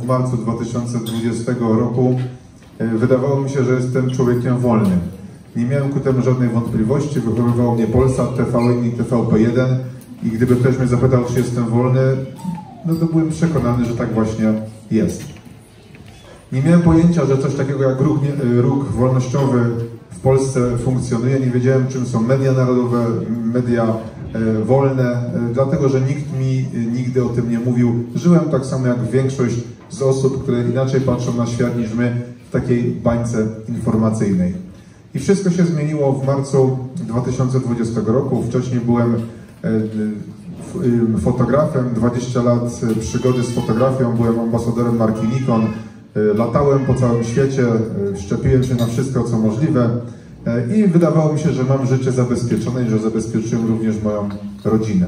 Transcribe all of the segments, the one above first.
marcu 2020 roku wydawało mi się, że jestem człowiekiem wolnym. Nie miałem ku temu żadnej wątpliwości, wychowywał mnie Polsat, TVN i TVP1 i gdyby ktoś mnie zapytał, czy jestem wolny, no to byłem przekonany, że tak właśnie jest. Nie miałem pojęcia, że coś takiego jak ruch wolnościowy w Polsce funkcjonuje. Nie wiedziałem, czym są media narodowe, media wolne, dlatego że nikt mi nigdy o tym nie mówił. Żyłem tak samo jak większość z osób, które inaczej patrzą na świat niż my, w takiej bańce informacyjnej. I wszystko się zmieniło w marcu 2020 roku. Wcześniej byłem fotografem, 20 lat przygody z fotografią, byłem ambasadorem marki Nikon, latałem po całym świecie, szczepiłem się na wszystko, co możliwe i wydawało mi się, że mam życie zabezpieczone i że zabezpieczyłem również moją rodzinę.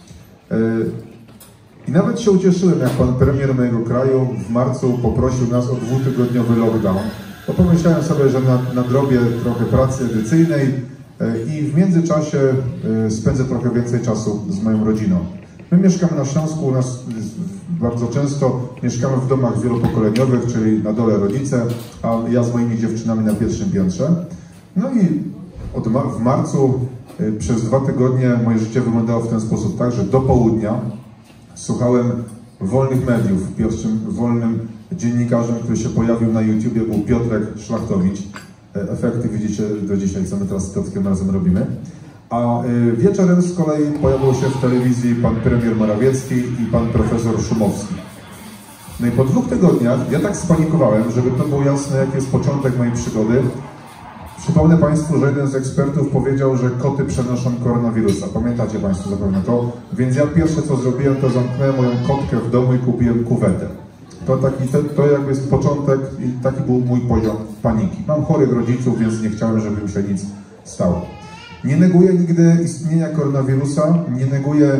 I nawet się ucieszyłem, jak pan premier mojego kraju w marcu poprosił nas o 2-tygodniowy lockdown, bo pomyślałem sobie, że nadrobię trochę pracy edycyjnej i w międzyczasie spędzę trochę więcej czasu z moją rodziną. My mieszkamy na Śląsku, u nas bardzo często mieszkamy w domach wielopokoleniowych, czyli na dole rodzice, a ja z moimi dziewczynami na pierwszym piętrze. No i w marcu przez 2 tygodnie moje życie wyglądało w ten sposób tak, że do południa słuchałem wolnych mediów. Pierwszym wolnym dziennikarzem, który się pojawił na YouTubie, był Piotrek Szlachtowicz. Efekty widzicie do dzisiaj, co my teraz z Piotrkiem razem robimy. A wieczorem z kolei pojawił się w telewizji pan premier Morawiecki i pan profesor Szumowski. No i po 2 tygodniach ja tak spanikowałem, żeby to było jasne, jaki jest początek mojej przygody. Przypomnę Państwu, że jeden z ekspertów powiedział, że koty przenoszą koronawirusa. Pamiętacie Państwo zapewne to? Więc ja pierwsze co zrobiłem, to zamknąłem moją kotkę w domu i kupiłem kuwetę. To jakby jest początek i taki był mój poziom paniki. Mam chorych rodziców, więc nie chciałem, żeby mi się nic stało. Nie neguję nigdy istnienia koronawirusa, nie neguję,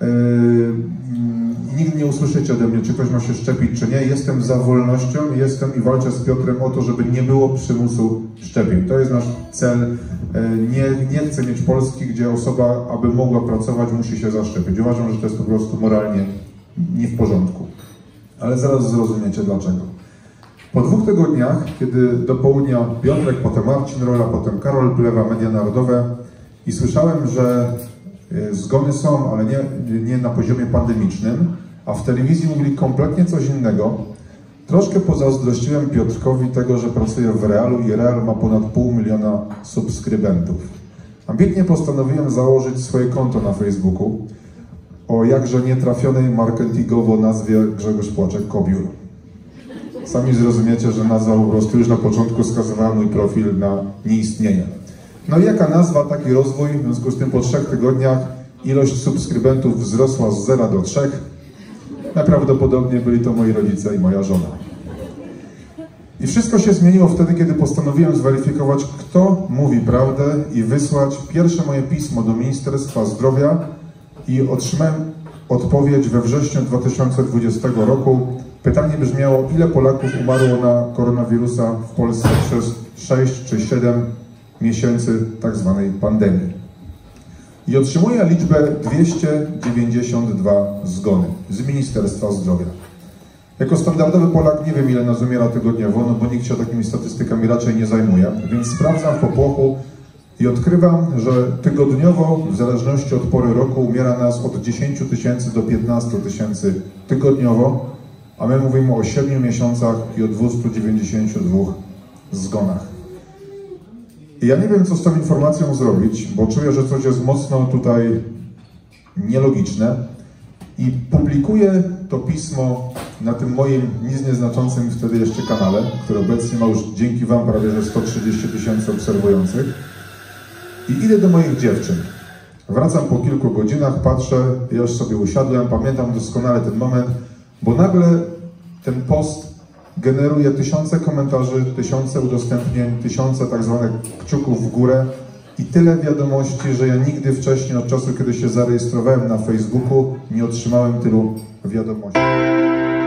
nigdy nie usłyszycie ode mnie, czy ktoś ma się szczepić, czy nie. Jestem za wolnością, jestem i walczę z Piotrem o to, żeby nie było przymusu szczepień. To jest nasz cel. Nie chcę mieć Polski, gdzie osoba, aby mogła pracować, musi się zaszczepić. Uważam, że to jest po prostu moralnie nie w porządku. Ale zaraz zrozumiecie dlaczego. Po 2 tygodniach, kiedy do południa Piotrek, potem Marcin Rola, potem Karol Plewa, Media Narodowe i słyszałem, że zgony są, ale nie na poziomie pandemicznym, a w telewizji mówili kompletnie coś innego, troszkę pozazdrościłem Piotrkowi tego, że pracuje w Realu i Real ma ponad 500 000 subskrybentów. Ambitnie postanowiłem założyć swoje konto na Facebooku o jakże nietrafionej marketingowo nazwie Grzegorz Płaczek-Kobiór. Sami zrozumiecie, że nazwa po prostu już na początku skazywała mój profil na nieistnienie. No i jaka nazwa, taki rozwój, w związku z tym po 3 tygodniach ilość subskrybentów wzrosła z 0 do 3. Najprawdopodobniej byli to moi rodzice i moja żona. I wszystko się zmieniło wtedy, kiedy postanowiłem zweryfikować, kto mówi prawdę i wysłać pierwsze moje pismo do Ministerstwa Zdrowia i otrzymałem odpowiedź we wrześniu 2020 roku. Pytanie brzmiało, ile Polaków umarło na koronawirusa w Polsce przez 6 czy 7 miesięcy tak zwanej pandemii. I otrzymuję liczbę 292 zgony z Ministerstwa Zdrowia. Jako standardowy Polak nie wiem, ile nas umiera tygodniowo, no bo nikt się takimi statystykami raczej nie zajmuje, więc sprawdzam w popłochu i odkrywam, że tygodniowo, w zależności od pory roku, umiera nas od 10 000 do 15 000 tygodniowo, a my mówimy o 7 miesiącach i o 292 zgonach. I ja nie wiem, co z tą informacją zrobić, bo czuję, że coś jest mocno tutaj nielogiczne i publikuję to pismo na tym moim nic nieznaczącym wtedy jeszcze kanale, który obecnie ma już dzięki Wam prawie że 130 000 obserwujących i idę do moich dziewczyn. Wracam po kilku godzinach, patrzę, ja już sobie usiadłem, pamiętam doskonale ten moment, bo nagle ten post generuje 1000 komentarzy, 1000 udostępnień, 1000 tak zwanych kciuków w górę i tyle wiadomości, że ja nigdy wcześniej, od czasu kiedy się zarejestrowałem na Facebooku, nie otrzymałem tylu wiadomości.